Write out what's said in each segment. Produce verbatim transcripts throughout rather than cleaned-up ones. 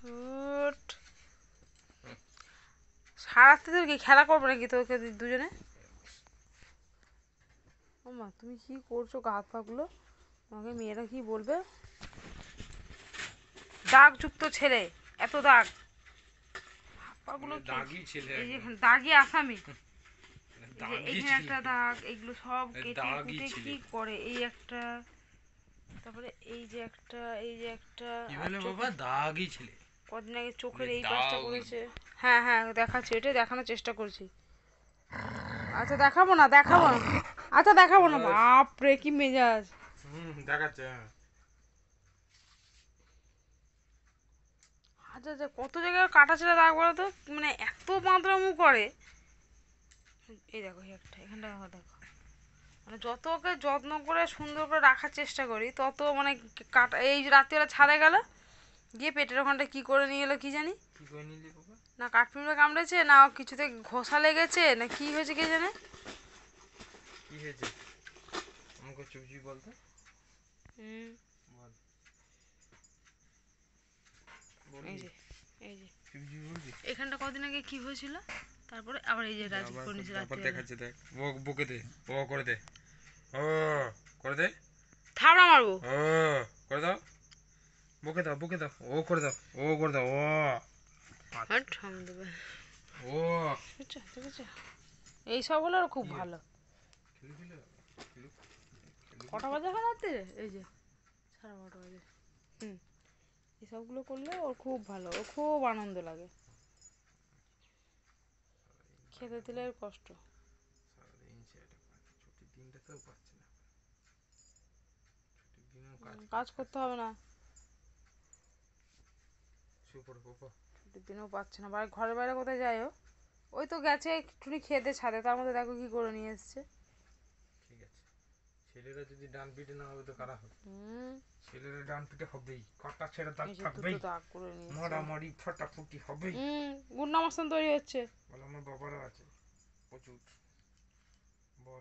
উঠ। সারাতে তোর কি খেলা করবো নাকি তোকে দুজনে? ও মা, তুমি কি করছো গা হাত পাগুলো? আমাকে মেয়েরা কি বলবে? দাগ যুক্ত ছেলে, এত দাগ হাত পাগুলো, দাগি ছেলে, এই যে দাগি আসামি। এইখানে একটা দাগ, এগুলো সব কেটে কুটে কি করে। এই একটা, তারপরে এই যে একটা, এই যে একটা। কি বলে বাবা? দাগি ছেলে। কদিন আগে চোখের এই পাশটা করেছে। হ্যাঁ হ্যাঁ দেখাচ্ছি, এটাই দেখানোর চেষ্টা করছি। আচ্ছা দেখাবো না, দেখাবো না, আচ্ছা দেখাবো না। বাপরে কি মেজাজ। হুম দেখাচ্ছে। আচ্ছা আচ্ছা, কত জায়গায় কাটা ছেড়ে দাগ বলো তো, মানে এত বাঁদরামু করে। এই দেখো এই একটা, এখানটা দেখো দেখো। মানে যত ওকে যত্ন করে সুন্দর করে রাখার চেষ্টা করি, তত মানে কাটা। এই রাত্রিবেলা ছাদে গেল, গিয়ে পেটের ওখানটা কি করে নিয়ে এলো কি জানি। কি করে নিলি বাবা? না কাঠপিঁড়ে কামড়েছে, না কিছুতে ঘষা লেগেছে, না কি হয়েছে কে জানে। কি হয়েছে আমাকে চুপচি বলতে। হুম এই যে এই যে চুপচি বলবি। এখানটা কদিন আগে কি হয়েছিল, তারপরে আবার এই যে রাজ করে নিয়েছে রাত্রে দেখাচ্ছে। দেখ ও বুকে দে, ও করে দে, ও করে দে, থাবড়া মারবো। ও করে দাও, বুকে দাও, বুকে দাও, ও করে দাও, ও করে দাও, ও হট হাম দেবে। ও বুঝছো বুঝছো, এই সব হলো আর খুব ভালো। কটা বাজে এখন রাত্রে? এই যে সাড়ে বারোটা বাজে। হুম এসবগুলো করলে ওর খুব ভালো, ওর খুব আনন্দ লাগে। খেতে দিলে আর কষ্ট। কাজ করতে হবে না, ছুটির দিনেও পাচ্ছে না। বাড়ি ঘরের বাইরে কোথায় যায় ও? ওই তো গেছে একটুখানি খেতে ছাদে, তার মধ্যে দেখো কি করে নিয়ে এসছে। ঠিক আছে, ছেলেরা যদি ডান পিঠে না হবে তো কারা হবে? ছেলেরা ডান পিঠে হবেই, কাটা ছেড়ে দাগ থাকবেই, মারামারি ফাটাফুটি হবেই। হুম গুন্ডা মস্তান তৈরি হচ্ছে। বল আমার বাবারও আছে প্রচুর। বল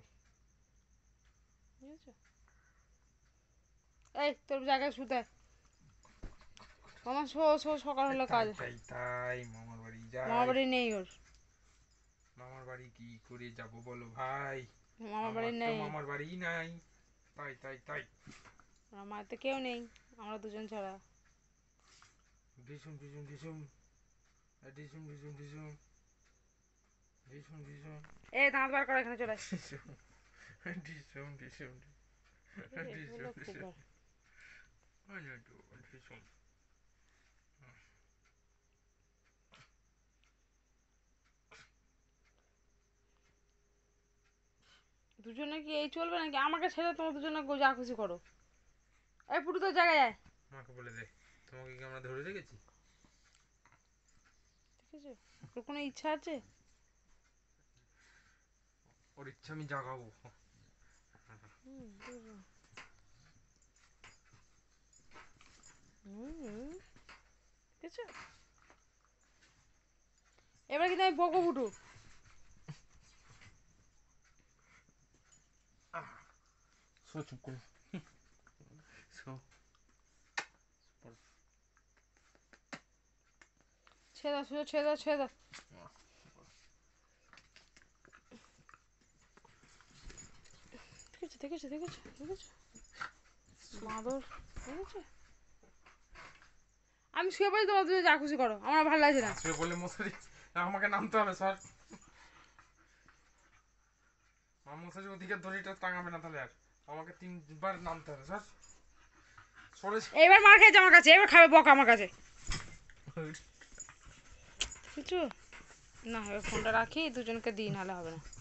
এই তোর জায়গায় শুতে আমার শো শো সকাল হলো কাজ। তাই তাই মামার বাড়ি যাই। মামার বাড়ি নেই ওর। মামার বাড়ি কি করে যাব বলো ভাই? মামার বাড়ি নেই, মামার বাড়ি নাই। তাই তাই তাই আমার তো কেউ নেই, আমরা দুজন ছাড়া। ঢিসুম ঢিসুম ঢিসুম ঢিসুম ঢিসুম ঢিসুম ঢিসুম ঢিসুম। এ দাঁত বার কর, এখানে চলে আয়। ঢিসুম ঢিসুম ঢিসুম ঢিসুম। দুজনে কি এই চলবে নাকি? আমাকে ছেড়ে তোমার দুজনে যা খুশি করো। এই পুটু তোর জায়গায় যায়। আমাকে বলে দে, তোমাকে কি আমরা ধরে রেখেছি? ঠিক আছে, ওর কোনো ইচ্ছা আছে? ওর ইচ্ছা আমি জাগাবো। ঠিক আছে, এবার কিন্তু আমি বকবো ফুটু। সো চুপ করো। সো ছেড়ে দাও, সুযোগ ছেড়ে দাও, ছেড়ে দাও। ঠিক আছে ঠিক আছে ঠিক আছে ঠিক আছে মাদর, ঠিক আছে। আমি শুয়ে পড়ি, তোমার দুজন যা খুশি করো, আমার ভালো লাগছে না। শুয়ে পড়লে মশারি আমাকে নামতে হবে স্যার। আমার মশারি ওদিকে দড়িটা টাঙাবে না তাহলে, আর আমাকে তিনবার নামতে হবে স্যার। এবার মার খেয়েছে আমার কাছে, এবার খাবে বক আমার কাছে। কিছু না, এবার ফোনটা রাখি, দুজনকে দিই, নাহলে হবে না।